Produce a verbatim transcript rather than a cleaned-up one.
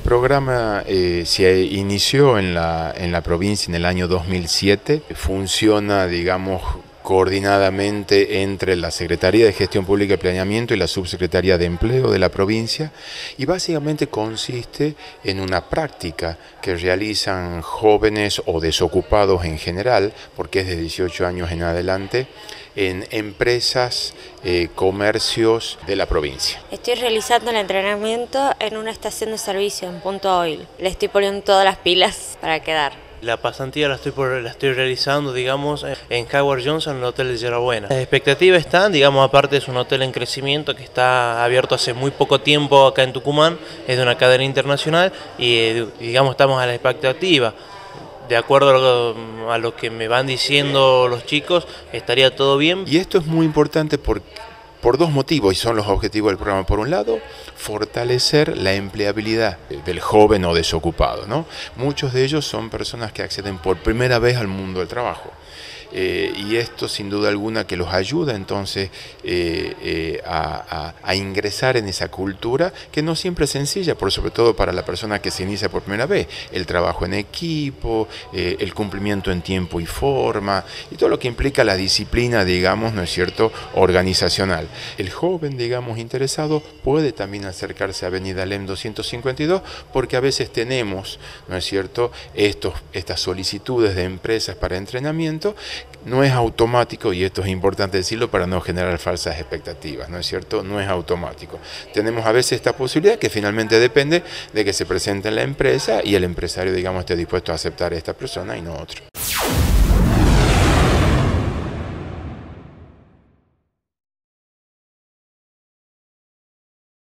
programa eh, se inició en la, en la provincia en el año dos mil siete, funciona, digamos, coordinadamente entre la Secretaría de Gestión Pública y Planeamiento y la Subsecretaría de Empleo de la provincia, y básicamente consiste en una práctica que realizan jóvenes o desocupados en general, porque es de dieciocho años en adelante, en empresas, eh, comercios de la provincia. Estoy realizando el entrenamiento en una estación de servicio en Punto Oil. Le estoy poniendo todas las pilas para quedar. La pasantía la estoy, por, la estoy realizando, digamos, en Howard Johnson, en el Hotel de Yerbabuena. Las expectativas están, digamos, aparte es un hotel en crecimiento que está abierto hace muy poco tiempo acá en Tucumán, es de una cadena internacional y, digamos, estamos a la expectativa. De acuerdo a lo, a lo que me van diciendo los chicos, estaría todo bien. Y esto es muy importante porque por dos motivos, y son los objetivos del programa. Por un lado, fortalecer la empleabilidad del joven o desocupado, ¿no? Muchos de ellos son personas que acceden por primera vez al mundo del trabajo. Eh, y esto sin duda alguna que los ayuda entonces eh, eh, a, a, a ingresar en esa cultura que no siempre es sencilla, por sobre todo para la persona que se inicia por primera vez, el trabajo en equipo, eh, el cumplimiento en tiempo y forma y todo lo que implica la disciplina, digamos, ¿no es cierto?, organizacional. El joven, digamos, interesado puede también acercarse a Avenida Alem doscientos cincuenta y dos porque a veces tenemos, ¿no es cierto?, estos, estas solicitudes de empresas para entrenamiento. No es automático, y esto es importante decirlo para no generar falsas expectativas, ¿no es cierto? No es automático. Tenemos a veces esta posibilidad que finalmente depende de que se presente en la empresa y el empresario, digamos, esté dispuesto a aceptar a esta persona y no otro.